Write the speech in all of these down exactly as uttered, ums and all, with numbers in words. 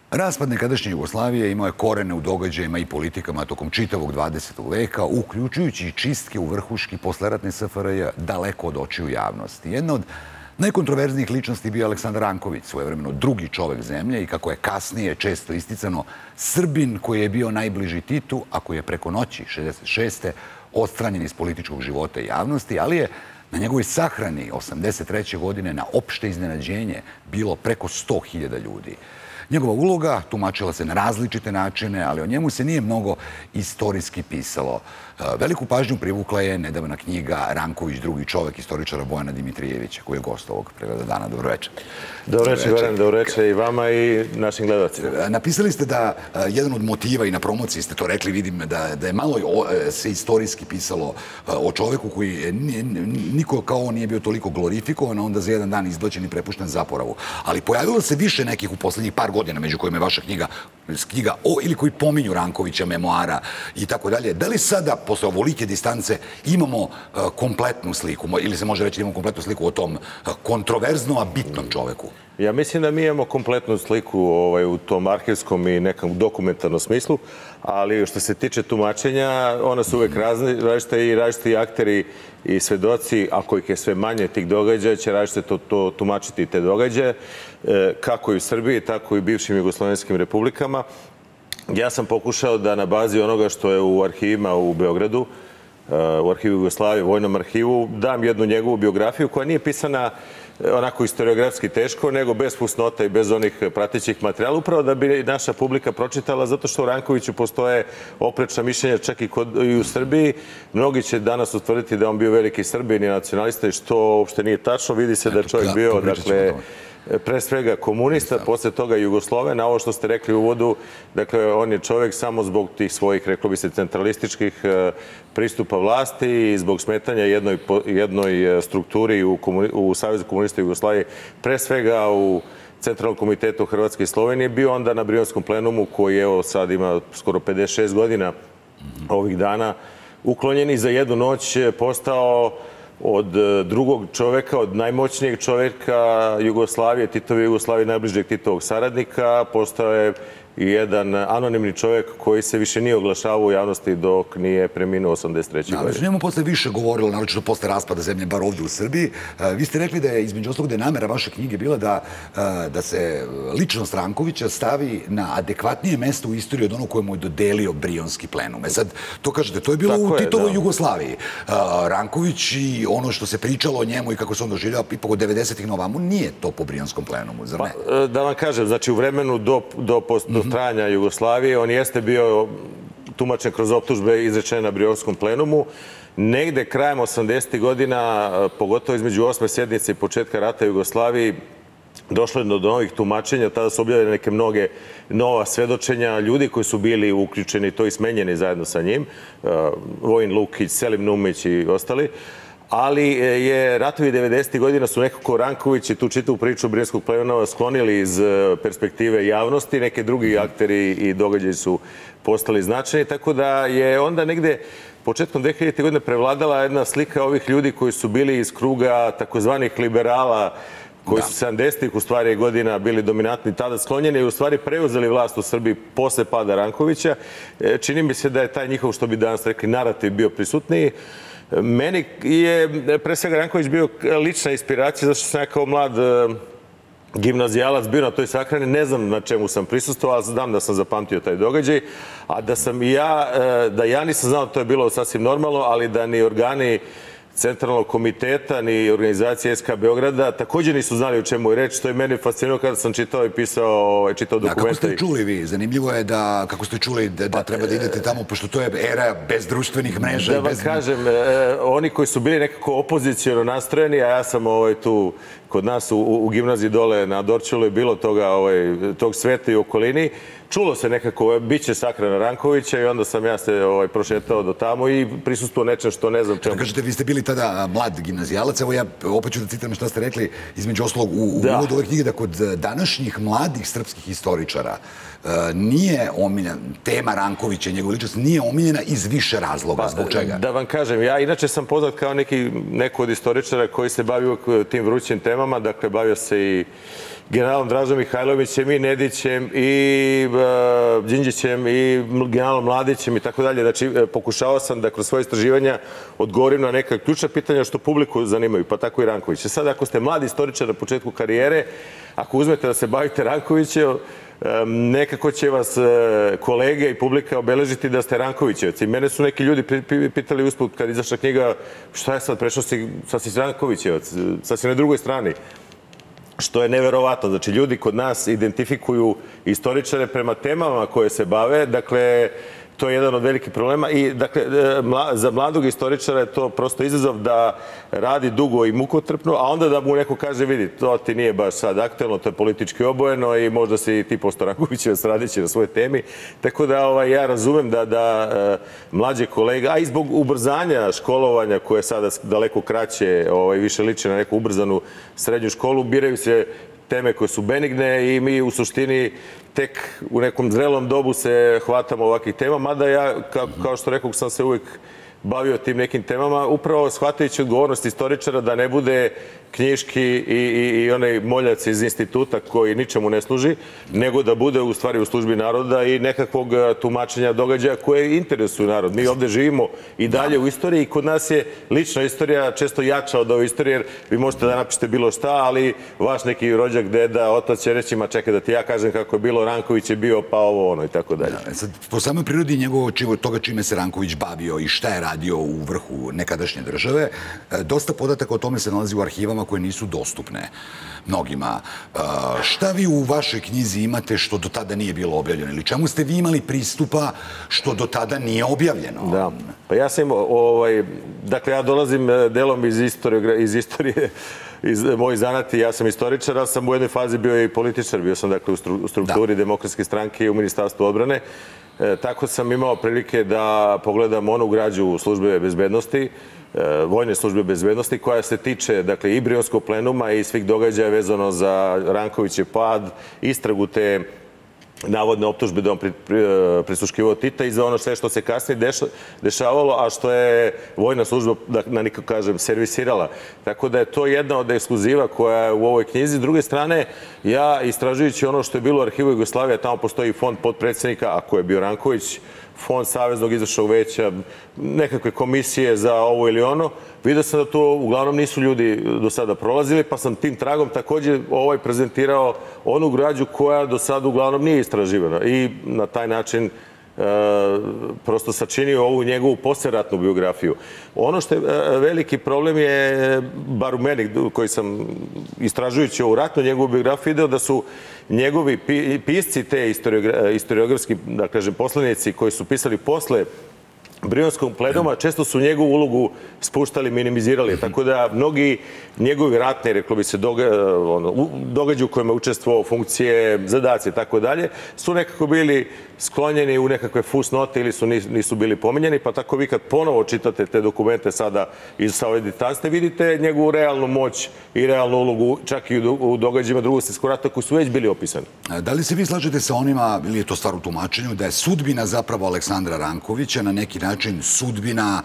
Raspad nekadašnje Jugoslavije imao je korene u događajima i politikama tokom čitavog dvadesetog veka, uključujući i čistke u vrhuški posleratne S F R J daleko od očiju javnosti. Jedna od najkontroverznijih ličnosti bio Aleksandar Ranković, svojevremeno drugi čovek zemlje i kako je kasnije često isticano Srbin koji je bio najbliži Titu, a koji je preko noći šezdeset šeste odstranjen iz političkog života i javnosti, ali je na njegovoj sahrani osamdeset treće godine na opšte iznenađenje bilo preko sto hiljada ljudi. Njegova uloga tumačila se na različite načine, ali o njemu se nije mnogo istorijski pisalo. Veliku pažnju privukla je nedavna knjiga Ranković, drugi čovek, istoričara Bojana Dimitrijevića, koji je gost ovog Pregleda dana. Dobro večer. Dobro večer, Goran, dobro večer i vama i našim gledalcima. Napisali ste da jedan od motiva i na promociji ste to rekli, vidim da je malo se istorijski pisalo o čoveku koji niko kao on nije bio toliko glorifikovan, a onda za jedan dan izbačen i prepušten zaporavu. Ali pojavilo se više nekih u poslednjih par godina, među kojima je vaša knjiga, knjiga o, ili koji pominju Rankovića, memoara i tako dalje. Da li sada, posle ovolike distance, imamo kompletnu sliku, ili se može reći da imamo kompletnu sliku o tom kontroverznom, a bitnom čoveku? Ja mislim da mi imamo kompletnu sliku u tom arhivskom i nekom dokumentarnom smislu, ali što se tiče tumačenja, ona su uvek različite i različiti akteri i svedoci, ako ih je sve manje tih događaja, će različite to tumačiti te događaje, kako i u Srbiji, tako i u bivšim jugoslovenskim republikama. Ja sam pokušao da na bazi onoga što je u arhivima u Beogradu, u arhivu Jugoslavije, vojnom arhivu, dam jednu njegovu biografiju koja nije pisana onako historiografski teško, nego bez fusnota i bez onih pratećih materijala, upravo da bi naša publika pročitala, zato što u Rankoviću postoje oprečna mišljenja čak i u Srbiji. Mnogi će danas utvrditi da on bio veliki Srbin i nacionalista, i što uopšte nije tačno. Vidi se da je čovjek bio, dakle, pre svega komunista, posle toga Jugosloven, a ovo što ste rekli u uvodu, dakle, on je čovjek samo zbog tih svojih, reklo bi se, centralističkih pristupa vlasti i zbog smetanja jednoj strukturi u Savezu komunista Jugoslavije, pre svega u Centralnom komitetu Hrvatske i Slovenije, bio onda na Brionskom plenumu, koji evo sad ima skoro pedeset šest godina ovih dana, uklonjen i za jednu noć postao od drugog čoveka, od najmoćnijeg čoveka Jugoslavije, Titove Jugoslavije, najbližeg Titovog saradnika, postao je i jedan anonimni čovjek koji se više nije oglašavao u javnosti dok nije preminuo osamdeset treće godine. Da, njemu posle više govorilo, naročito posle raspada zemlje, bar ovdje u Srbiji. Vi ste rekli da je, između ostalog, da je namera vaše knjige bila da se ličnost Rankovića stavi na adekvatnije mesto u istoriji od ono koje mu je dodelio Brionski plenum. E sad, to kažete, to je bilo u Titovoj Jugoslaviji. Ranković i ono što se pričalo o njemu i kako se on doživljava ipak od devedesetih na ovamo, nije to po Brionskom plenumu, zar ne? Da vam kažem, znači u vremenu do trajanja Jugoslavije, on jeste bio tumačen kroz optužbe izrečene na Brionskom plenumu. Negde krajem osamdesetih godina, pogotovo između osme sjednice i početka rata Jugoslaviji, došlo je do novih tumačenja. Tada su objavljene neke mnoge nova svedočenja ljudi koji su bili uključeni, to i smenjeni zajedno sa njim. Vojin Lukić, Selim Numić i ostali. Ali je ratovi devedesetih godina su nekako Ranković i tu čitavu priču Brionskog plenuma sklonili iz perspektive javnosti. Neki drugi akteri i događaji su postali značajni, tako da je onda negde početkom dve hiljadite godine prevladala jedna slika ovih ljudi koji su bili iz kruga takozvanih liberala, koji su sedamdesetih u stvari godina bili dominantni, tada sklonjeni i u stvari preuzeli vlast u Srbiji posle pada Rankovića. Čini mi se da je taj njihov, što bi danas rekli, narativ bio prisutniji. Meni je pre svega Ranković bio lična inspiracija, zašto sam ja kao mlad gimnazijalac bio na toj sahrani. Ne znam na čemu sam prisustvovao, ali znam da sam zapamtio taj događaj. A da sam i ja, da ja nisam znao, to je bilo sasvim normalno, ali da ni organi Centralnog komiteta ni organizacije S K Beograda također nisu znali o čemu je reč. To je meni fascinirano kada sam čitao i pisao, čitao dokumente. Kako ste čuli vi? Zanimljivo je da, kako ste čuli da treba da idete tamo, pošto to je era bez društvenih mreža. Da vam kažem, oni koji su bili nekako opozicijono nastrojeni, a ja sam tu kod nas u gimnaziji dole na Dorćolu je bilo tog sveta i okolini. Čulo se nekako, bit će sahrana Rankovića i onda sam ja se prošetao do tamo i prisustuo nečem što ne znam čemu. Kažete, vi ste bili tada mlad gimnazijalac, evo ja opet ću da citiram šta ste rekli, između ostalog u uvodu ove knjige, da kod današnjih mladih srpskih historičara nije omiljena, tema Rankovića i njegova ličnost nije omiljena iz više razloga. Zbog čega? Da vam kažem, ja inače sam poznat kao neko od historičara koji se bavio tim vrućim temama, dakle bavio se i generalom Dražom Mihajlovićem i Nedićem i Đinđićem i generalom Mladićem i tako dalje. Znači, pokušao sam da kroz svoje istraživanja odgovorim na neka ključna pitanja što publiku zanimaju, pa tako i Ranković. Sad, ako ste mladi istoričar na početku karijere, ako uzmete da se bavite Rankovićem, nekako će vas kolege i publika obeležiti da ste Rankovićevci. Mene su neki ljudi pitali usput kad izašla knjiga šta je sad, prešao si, sad si Rankovićevac, sad si na drugoj strani. Što je neverovatno. Znači, ljudi kod nas identifikuju istoričare prema temama koje se bave. Dakle, to je jedan od velikih problema i dakle, za mladog istoričara je to prosto izazov da radi dugo i mukotrpno, a onda da mu neko kaže, vidi, to ti nije baš sad aktuelno, to je politički obojeno i možda si ti posto Rankovićevac radići na svojoj temi. Tako da ovaj, ja razumem da, da mlađe kolega, a i zbog ubrzanja školovanja koje je sada daleko kraće, ovaj, više liči na neku ubrzanu srednju školu, biraju se teme koje su benigne i mi u suštini tek u nekom zrelom dobu se hvatamo ovakvih tema, mada ja, kao što rekao, sam se uvijek bavio tim nekim temama, upravo shvatajući odgovornost istoričara da ne bude knjiški i, i, i onaj moljac iz instituta koji ničemu ne služi, nego da bude u stvari u službi naroda i nekakvog tumačenja događaja koje interesuju narod. Mi ovdje živimo i dalje u istoriji i kod nas je lična istorija često jača od ove istorije, jer vi možete da napišete bilo šta, ali vaš neki rođak, deda, otac će reći, ma čekaj da ti ja kažem kako je bilo, Ranković je bio, pa ovo ono i tako dalje. Sad, po samoj prirodi njegovog toga čime se Ranković bavio i šta je radio u vrhu nekadašnje države, dosta podataka o tome se nalazi u arhivama koje nisu dostupne mnogima. Šta vi u vašoj knjizi imate što do tada nije bilo objavljeno? Ili čemu ste vi imali pristupa što do tada nije objavljeno? Da, pa ja sam imao, ovaj, dakle, ja dolazim delom iz istorije, iz istorije iz mojih zanati, ja sam istoričar, ali sam u jednoj fazi bio i političar, bio sam dakle u strukturi Demokratske stranke i u Ministarstvu odbrane. Tako sam imao prilike da pogledam onu građu službe bezbednosti, vojne službe bezbednosti, koja se tiče dakle, i Brionskog plenuma i svih događaja vezano za Rankovićev pad, istragu te navodne optužbe da on prisluškivao Tita i za ono sve što se kasnije dešavalo, a što je vojna služba, da nikako kažem, servisirala. Tako da je to jedna od ekskluziva koja je u ovoj knjizi. S druge strane, ja istražujući ono što je bilo u arhivu Jugoslavije, tamo postoji fond podpredsjednika, a ko je bio Ranković, fond Saveznog izvršnog veća, nekakve komisije za ovo ili ono. Vidio sam da to uglavnom nisu ljudi do sada prolazili, pa sam tim tragom također ovaj prezentirao onu građu koja do sada uglavnom nije istraživana i na taj način prosto sačinio ovu njegovu posleratnu biografiju. Ono što je veliki problem je, bar u meni koji sam istražujući ovu ratnu njegovu biografiju, video da su njegovi pisci te historiografski, da kažem, poslanici koji su pisali posle Brionskog plenuma, često su njegovu ulogu spuštali, minimizirali. Tako da mnogi njegovi ratni, reklo bi se, događaju u kojima je učestvovao, funkcije, zadaci i tako dalje, su nekako bili sklonjeni u nekakve fusnote ili su nisu bili pominjeni, pa tako vi kad ponovo čitate te dokumente sada iz sa ove distanste, vidite njegovu realnu moć i realnu ulogu, čak i u događajima Drugog svjetskog rata koji su već bili opisani. Da li se vi slažete sa onima, ili je to stvar u tumačenju, da je sudbina zapravo Aleksandra Rankovića na neki način sudbina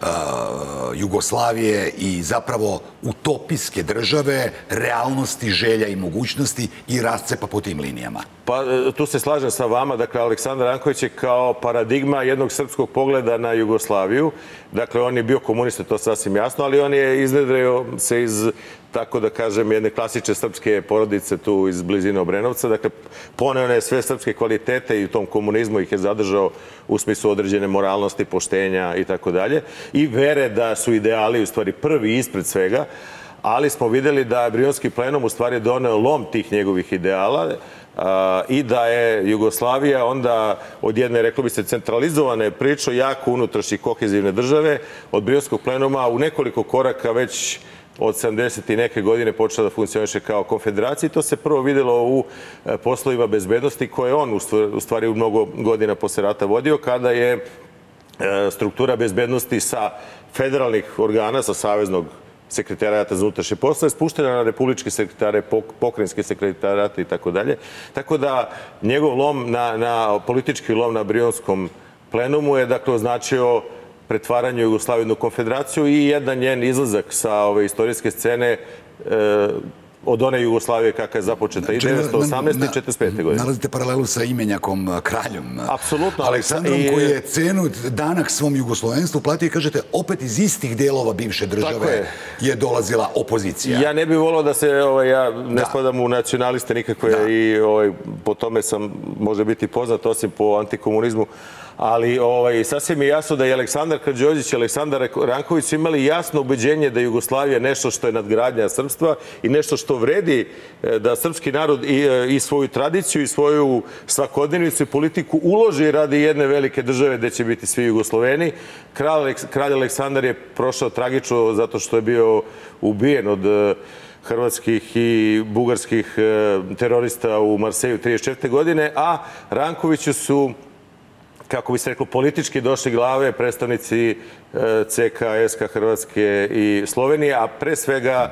Jugoslavije i zapravo utopijske države, realnosti, želja i mogućnosti i rascepa po tim linijama? Pa tu se slažem sa vama. Dakle, Aleksandar Ranković je kao paradigma jednog srpskog pogleda na Jugoslaviju. Dakle, on je bio komunista, to sasvim jasno, ali on je iznedrio se iz, tako da kažem, jedne klasične srpske porodice tu iz blizine Obrenovca. Dakle, poneo je sve srpske kvalitete i u tom komunizmu ih je zadržao u smislu određene moralnosti, poštenja i tako dalje. I vere da su ideali u stvari prvi ispred svega, ali smo vidjeli da je Brionski plenum u stvari doneo lom tih njegovih ideala i da je Jugoslavija onda od jedne, reklo bi se, centralizovane priče, jako unutrašnje kohezivne države, od Brionskog plenuma u nekoliko koraka već od sedamdeset i neke godine počela da funkcioniše kao konfederacija i to se prvo vidjelo u poslovima bezbednosti koje on u stvari u mnogo godina posle rata vodio, kada je struktura bezbednosti sa federalnih organa, sa Saveznog sekretarijata za unutrašnje poslove, spuštena na republičke sekretare, pokrajinske sekretarijate i tako dalje. Tako da njegov lom, na, na politički lom na Brionskom plenumu je dakle označio pretvaranje Jugoslavije u konfederaciju i jedan njen izlazak sa ove istorijske scene e, od one Jugoslavije kakva je započeta i devetsto osamnaeste. i četrdeset pete. godine. Nalazite paralelu sa imenjakom kraljom. Apsolutno. Aleksandrom koji je cenu danak svom jugoslovenstvu platio i kažete opet iz istih delova bivše države je dolazila opozicija. Ja ne bih volao da se, ja ne spadam u nacionaliste nikakve i po tome sam može biti poznat osim po antikomunizmu, ali sasvim je jasno da je Aleksandar Karađorđević i Aleksandar Ranković su imali jasno ubeđenje da Jugoslavija je nešto što je nadgradnja srpstva i nešto što vredi da srpski narod i svoju tradiciju i svoju svakodnevnicu i politiku uloži radi jedne velike države gde će biti svi Jugosloveni. Kralj Aleksandar je prošao tragično zato što je bio ubijen od hrvatskih i bugarskih terorista u Marseju trideset četvrte. godine, a Rankoviću su, kako bi se reklo, politički došli glave predstavnici ce ka, es ka Hrvatske i Slovenije, a pre svega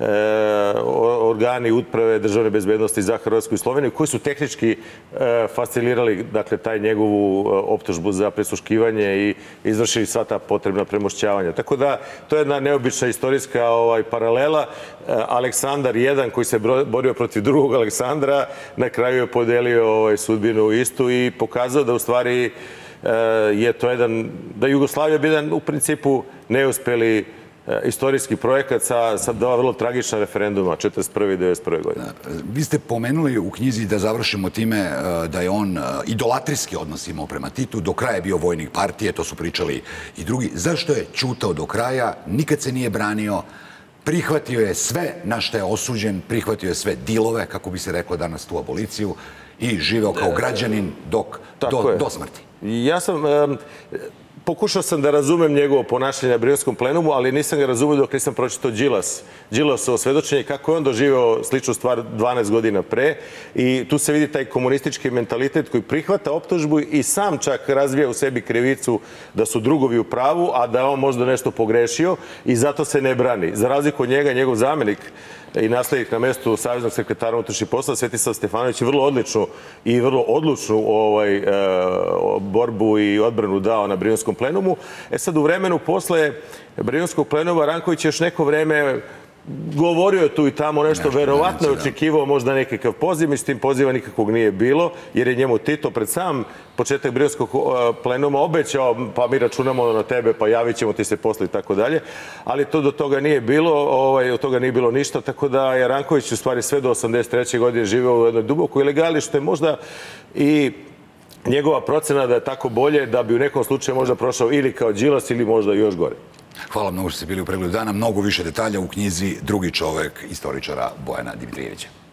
organi uprave državne bezbednosti za Hrvatsku i Sloveniju, koji su tehnički facilirali, dakle, taj njegovu optužbu za prisluškivanje i izvršili sva ta potrebna premošćavanja. Tako da, to je jedna neobična istorijska paralela. Aleksandar jedan, koji se borio protiv drugog Aleksandra, na kraju je podelio sudbinu istu i pokazao da u stvari je to jedan, da Jugoslavija bi jedan u principu neuspeli istorijski projekat sa dva vrlo tragična referenduma, četrdeset prve. i devedeset prve. godine. Vi ste pomenuli u knjizi, da završimo time, da je on idolatrijski odnos imao prema Titu, do kraja je bio vojnik partije, to su pričali i drugi. Zašto je ćutao do kraja, nikad se nije branio, prihvatio je sve na što je osuđen, prihvatio je sve dilove, kako bi se reklo danas, tu aboliciju, i živeo kao građanin do smrti? Ja sam, pokušao sam da razumem njegovo ponašanje na Brionskom plenumu, ali nisam ga razumio dok nisam pročitao Đilas. Đilasovo svedočenje, kako je on doživeo sličnu stvar dvanaest godina pre. I tu se vidi taj komunistički mentalitet koji prihvata optužbu i sam čak razvija u sebi krivicu da su drugovi u pravu, a da je on možda nešto pogrešio i zato se ne brani. Za razliku od njega, njegov zamenik i naslednik na mestu saveznog sekretara unutrašnjih poslova, Svetislav Stefanović, je vrlo odličnu i vrlo odlučnu borbu i odbranu dao na Brionskom plenumu. E sad, u vremenu posle Brionskog plenuma, Ranković je još neko vreme govorio je tu i tamo nešto, verovatno je očekivao možda nekakav poziv, i s tim poziva nikakvog nije bilo, jer je njemu Tito pred sam početak Brionskog plenuma obećao, pa mi računamo na tebe, pa javit ćemo ti se posle i tako dalje, ali to do toga nije bilo, od toga nije bilo ništa, tako da je Ranković u stvari sve do osamdeset treće. godine živeo u jednoj dubokoj ilegali, što je možda i njegova procena da je tako bolje, da bi u nekom slučaju možda prošao ili kao Đilas ili možda još gore. Hvala mnogo što ste bili u Pregledu dana. Mnogo više detalja u knjizi Drugi čovek istoričara Bojana Dimitrijevića.